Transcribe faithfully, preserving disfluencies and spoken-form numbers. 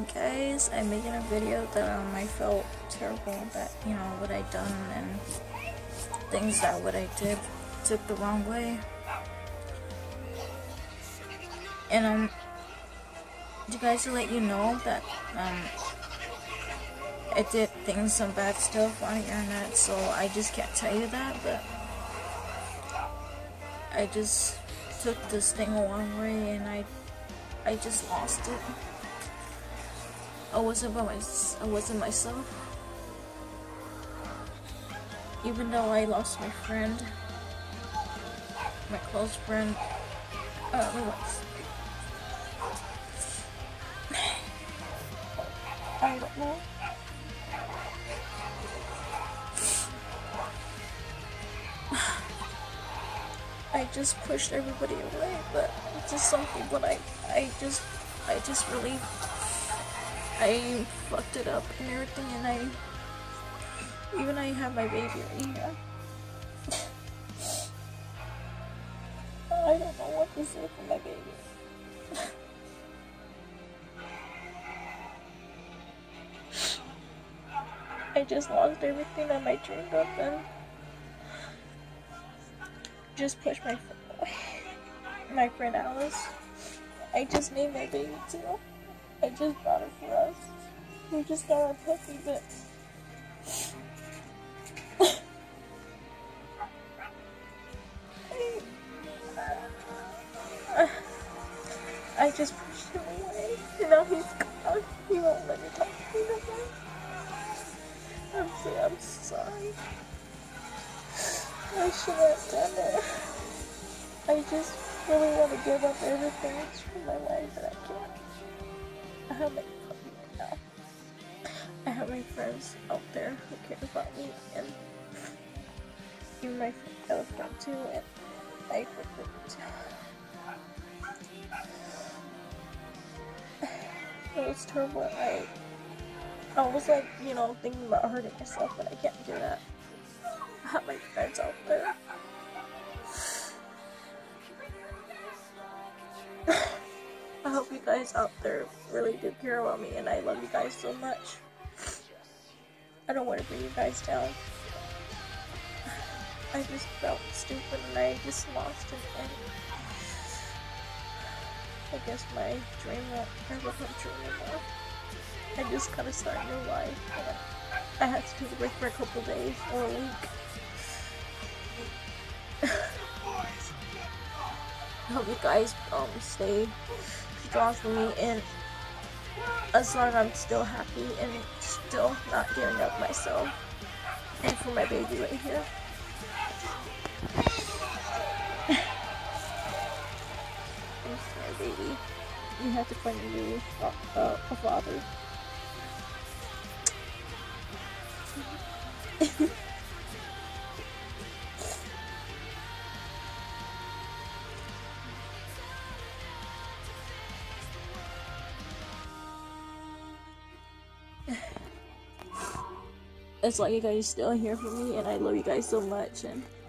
Um, guys, I'm making a video that um, I felt terrible that, you know, what I done and things that what I did took the wrong way. And um, you guys to let you know that um, I did things, some bad stuff on the internet, so I just can't tell you that, but I just took this thing a long way and I, I just lost it. I wasn't by my, I wasn't myself. Even though I lost my friend, my close friend, I don't know what's, I don't know. I just pushed everybody away, but just some people I, I just, I just really, I fucked it up and everything, and I, even I have my baby right here. I don't know what to say for my baby. I just lost everything that I dreamed of and just pushed my friend away. My friend Alice. I just named my baby too. I just brought her for us. We just got our puppy, but I, I just pushed him away. You know, he's gone. He won't let me talk to me no more. I'm sorry. I'm sorry. I shouldn't have done it. I just really want to give up everything from my life, but I can't. I have my puppy right now. I have my friends out there who care about me, and even my other friend too, and I forget. It was terrible. I, I was like, you know, thinking about hurting myself, but I can't do that. I have my friends out there. I hope you guys out there really do care about me, and I love you guys so much. I don't want to bring you guys down. I just felt stupid and I just lost it, and I guess my dream won't ever come true anymore. I just gotta start a new life. I had to take a break for a couple days or a week. I hope you guys um stay strong for me, and as long as I'm still happy and still not giving up myself, and for my baby right here. I'm sorry, baby. You have to find a new uh, a father. It's like you guys still here for me, and I love you guys so much, and